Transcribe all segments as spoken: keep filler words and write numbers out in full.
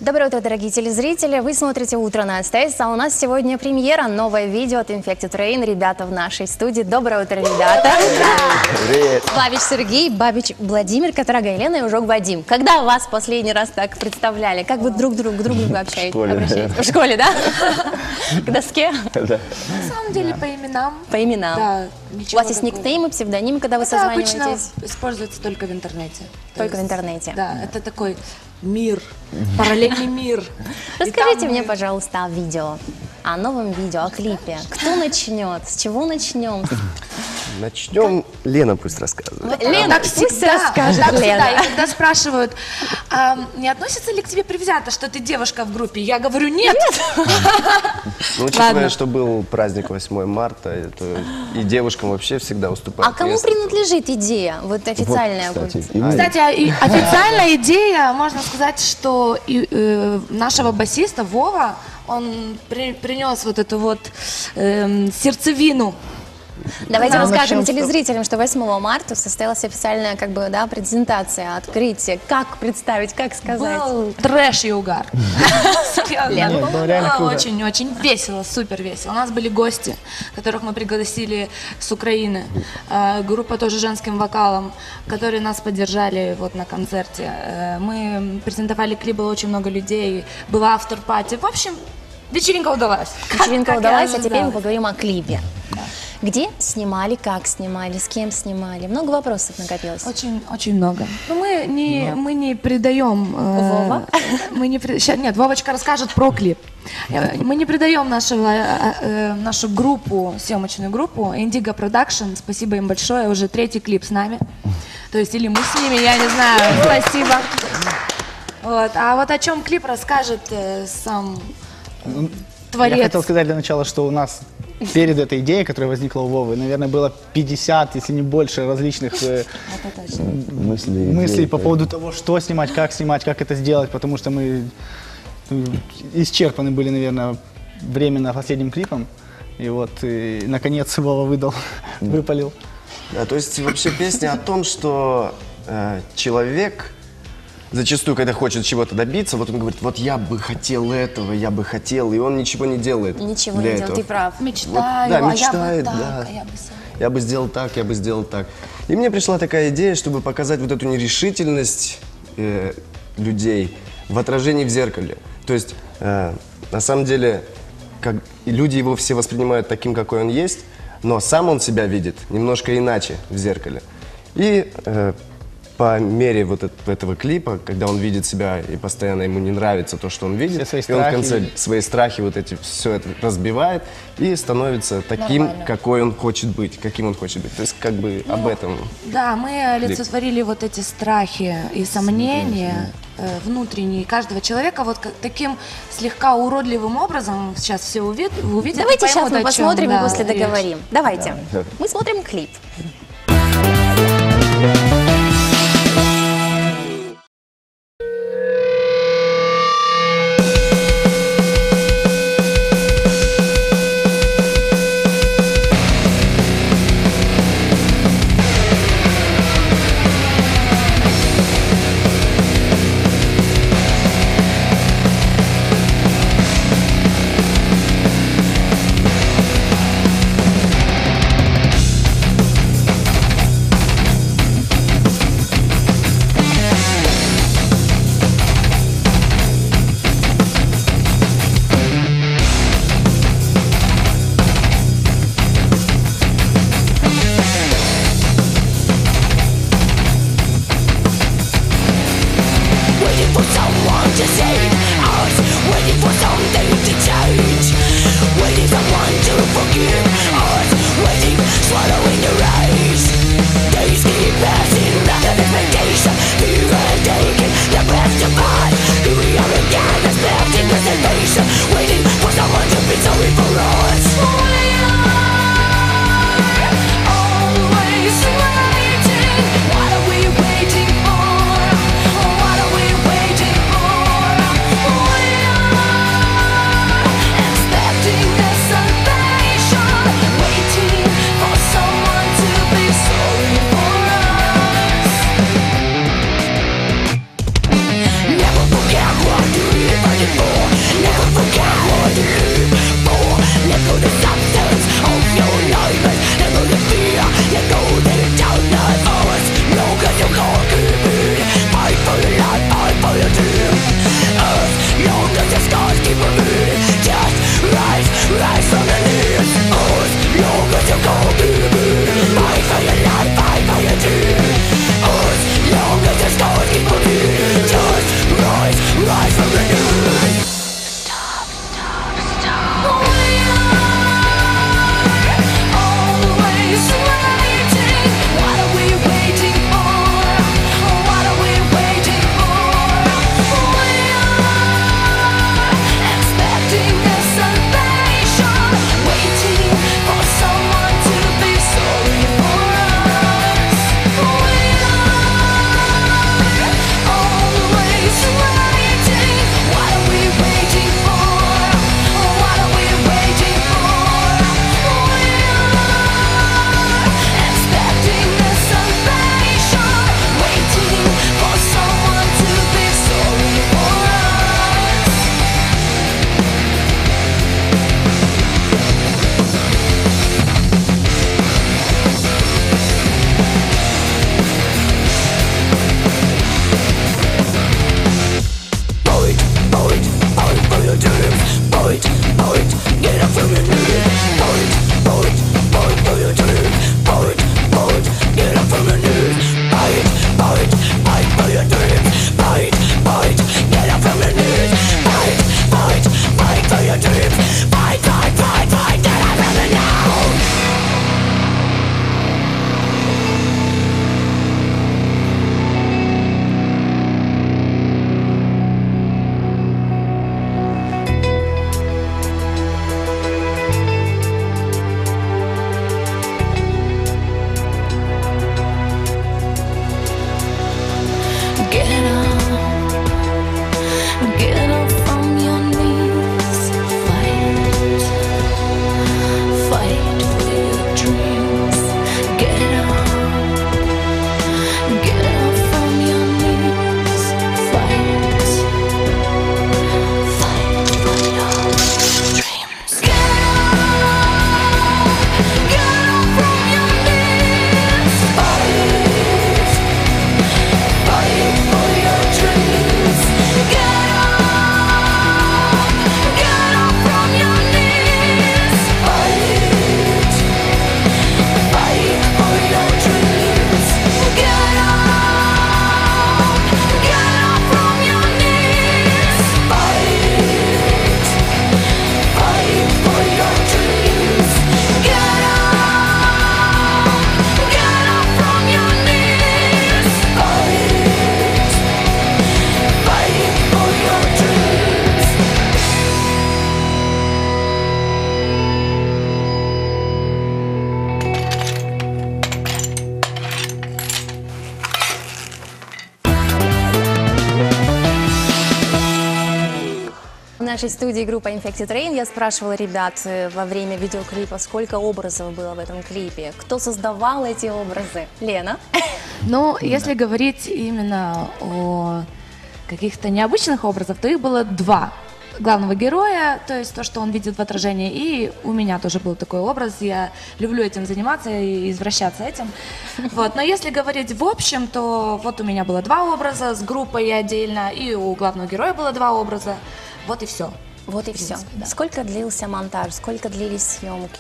Доброе утро, дорогие телезрители. Вы смотрите «Утро на СТС», а у нас сегодня премьера. Новое видео от Infected Rain. Ребята в нашей студии. Доброе утро, ребята. Привет. Бабич Сергей, Бабич Владимир, Катарага Елена и Ужок Вадим. Когда вас последний раз так представляли? Как вы друг друг к другу общаетесь? В школе, В школе, да? К доске? Да. На самом деле по именам. По именам. Да, У вас есть никнеймы, псевдонимы, когда вы Это обычно созваниваетесь? используется только в интернете. То Только в есть, интернете. Да, это такой мир, параллельный мир. И Расскажите там мне, мы- пожалуйста, о видео, о новом видео, о клипе. Кто начнет? С чего начнем? Начнем. Лена пусть рассказывает. Лена, Так пусть всегда, расскажет так всегда. Лена. И когда спрашивают, а, не относится ли к тебе предвзято, что ты девушка в группе, я говорю нет. Ну, учитывая, Ладно. что был праздник восьмое марта, это и девушкам вообще всегда уступают. А кому место. принадлежит идея? Вот официальная. Вот, кстати, вот. именно. Кстати, а и официальная идея, можно сказать, что и, э, нашего басиста Вова, он при- принес вот эту вот эм, сердцевину. Давайте Ну, расскажем начнем с телезрителям, что восьмого марта состоялась официальная как бы, да, презентация, открытие. Как представить, как сказать? Был трэш и угар. Серьезно. Лена, было реально круто. Очень-очень весело, супер весело. У нас были гости, которых мы пригласили с Украины. Э, Группа тоже женским вокалом, которые нас поддержали вот на концерте. Э, Мы презентовали клип, было очень много людей, была автор-пати. В общем, вечеринка удалась. Вечеринка Как и удалась, а теперь мы ожидалось. поговорим о клипе. Где снимали, как снимали, с кем снимали? Много вопросов накопилось. Очень, очень много. Но мы не, мы не предаем... э, Вова? Мы не пред- ща- Нет, Вовочка расскажет про клип. Э, Мы не предаем нашего, э, э, нашу группу, съемочную группу Indigo Production. Спасибо им большое. Уже третий клип с нами. То есть или мы с ними, я не знаю. Спасибо. Вот. А вот о чем клип расскажет э, сам творец. Я хотел сказать для начала, что у нас перед этой идеей, которая возникла у Вовы, наверное, было пятьдесят, если не больше, различных э, Это точно. мыслей, мыслей по поводу того, что снимать, как снимать, как это сделать, потому что мы э, исчерпаны были, наверное, временно последним клипом. И вот, и, наконец, Вова выдал, выпалил. Да, то есть вообще песня о том, что э, человек зачастую, когда хочет чего-то добиться, вот он говорит, вот я бы хотел этого, я бы хотел, и он ничего не делает. Ничего для не делал, этого. ты прав. Мечтаю, Вот, да, а я бы мечтает, так, да. а я бы сам. Я бы сделал так, я бы сделал так. И мне пришла такая идея, чтобы показать вот эту нерешительность э, людей в отражении в зеркале. То есть, э, на самом деле, как, и люди его все воспринимают таким, какой он есть, но сам он себя видит немножко иначе в зеркале. И э, по мере вот эт- этого клипа, когда он видит себя и постоянно ему не нравится то, что он видит, Все свои и он в страхи конце видит. свои страхи вот эти, все это разбивает и становится таким, Нормально. какой он хочет быть, каким он хочет быть. То есть как бы об этом. Да, мы олицетворили вот эти страхи и сомнения э, внутренние каждого человека вот как- таким слегка уродливым образом. Сейчас все увид- увидят. и Давайте сейчас поймут, мы о чем, посмотрим да, и после речь. договорим. Давайте. Да. Мы смотрим клип. нашей студии группа Infected Rain. Я спрашивала ребят э, во время видеоклипа, сколько образов было в этом клипе. Кто создавал эти образы? Лена? Ну, если говорить именно о каких-то необычных образах, то их было два. Главного героя, то есть то, что он видит в отражении, и у меня тоже был такой образ, я люблю этим заниматься и извращаться этим. Вот. Но если говорить в общем, то вот у меня было два образа с группой отдельно, и у главного героя было два образа, вот и все. Вот и все. Да. Сколько длился монтаж, сколько длились съемки?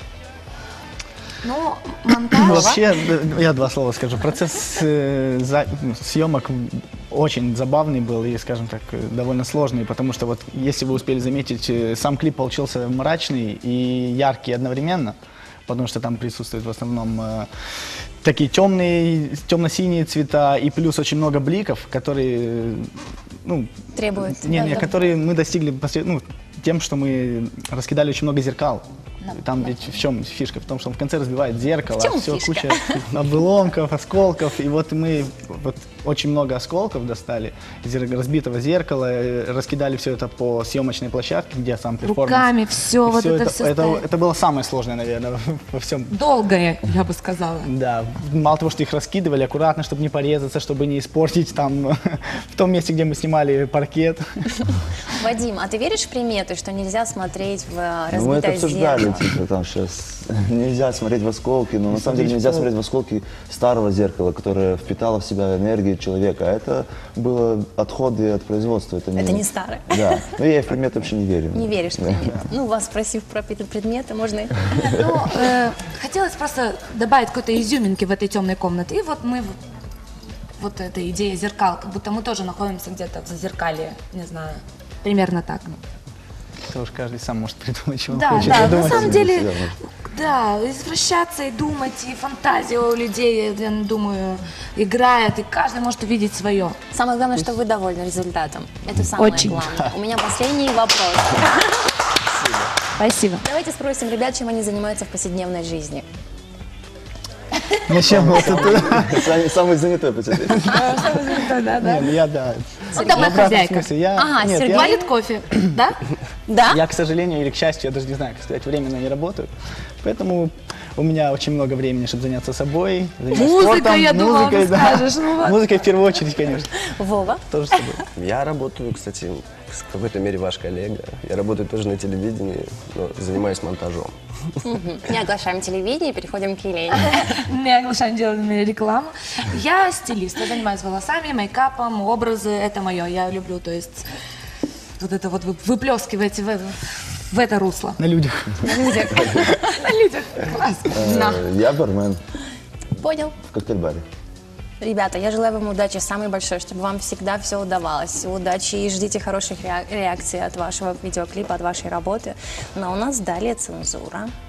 Ну, монтаж... Ну, вообще, да, я два слова скажу. Процесс э, за- ну, съемок очень забавный был и, скажем так, э, довольно сложный, потому что вот, если вы успели заметить, э, сам клип получился мрачный и яркий одновременно, потому что там присутствуют в основном э, такие темные, темно-синие цвета и плюс очень много бликов, которые, э, ну, Требуют. не, не, Да, да. которые мы достигли посред- ну, тем, что мы раскидали очень много зеркал. Там ведь в чем фишка? В том, что он в конце разбивает зеркало, В чем все фишка? куча обломков, осколков. И вот мы вот очень много осколков достали из разбитого зеркала, э, раскидали все это по съемочной площадке, где сам перформанс. Руками все, вот Всё это, все это, ставить. это было самое сложное, наверное, во всем. Долгое, я бы сказала. Да, мало того, что их раскидывали аккуратно, чтобы не порезаться, чтобы не испортить там в том месте, где мы снимали паркет. Вадим, а ты веришь в приметы, что нельзя смотреть в э, Ну, мы это разбитое обсуждали, зеркало? типа, там сейчас нельзя смотреть в осколки, но на самом деле смотреть нельзя в пол. смотреть в осколки старого зеркала, которое впитало в себя энергию человека. А это было отходы от производства. Это Это не старое. Да, но я и в приметы вообще не верю. Не веришь в приметы? Ну, вас спросив про пи- предметы, можно... и- Ну, э, хотелось просто добавить какой-то изюминки в этой темной комнате. И вот мы, в- вот эта идея зеркал, как будто мы тоже находимся где-то в зазеркалье, не знаю, примерно так. Это уж каждый сам может придумать, чего он Да, хочет да, на придумать. самом деле, себя да, извращаться и думать, и фантазия у людей, я думаю, играет, и каждый может увидеть свое. Самое главное, что вы довольны результатом. Это самое Очень. главное. У меня последний вопрос. Спасибо. Давайте спросим ребят, чем они занимаются в повседневной жизни. Зачем вот это? Самый, самый занятой по тебе. Нет, ну я да. Ну, там моя В обратном хозяйка. смысле, я- Ага, нет, Сергей. я- Валит кофе, да? Да? Я, к сожалению или к счастью, я даже не знаю, как сказать, временно не работаю. Поэтому у меня очень много времени, чтобы заняться собой, заняться Музыка, спортом, я думала, музыкой, ты да. скажешь, ну вот. Музыкой в первую очередь, конечно. Вова? Тоже с собой. Я работаю, кстати, в какой-то мере ваш коллега. Я работаю тоже на телевидении, но занимаюсь монтажом. Мгм. Не оглашаем телевидение, переходим к Елене. Не оглашаем, делаем рекламу. Я стилист, я занимаюсь волосами, мейкапом, образы, это мое, я люблю, то есть вот это вот вы- выплескивать в, в это русло. На людях. На людях. Классно. На. Э, Я бармен Понял. в коктейль-баре. Ребята, я желаю вам удачи самой большой, чтобы вам всегда все удавалось. Удачи и ждите хороших реак- реакций от вашего видеоклипа, от вашей работы. Но у нас далее цензура.